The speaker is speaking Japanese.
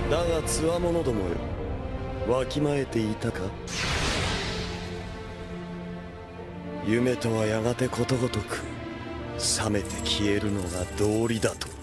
だがつわものどもよ、わきまえていたか。夢とはやがてことごとく冷めて消えるのが道理だと。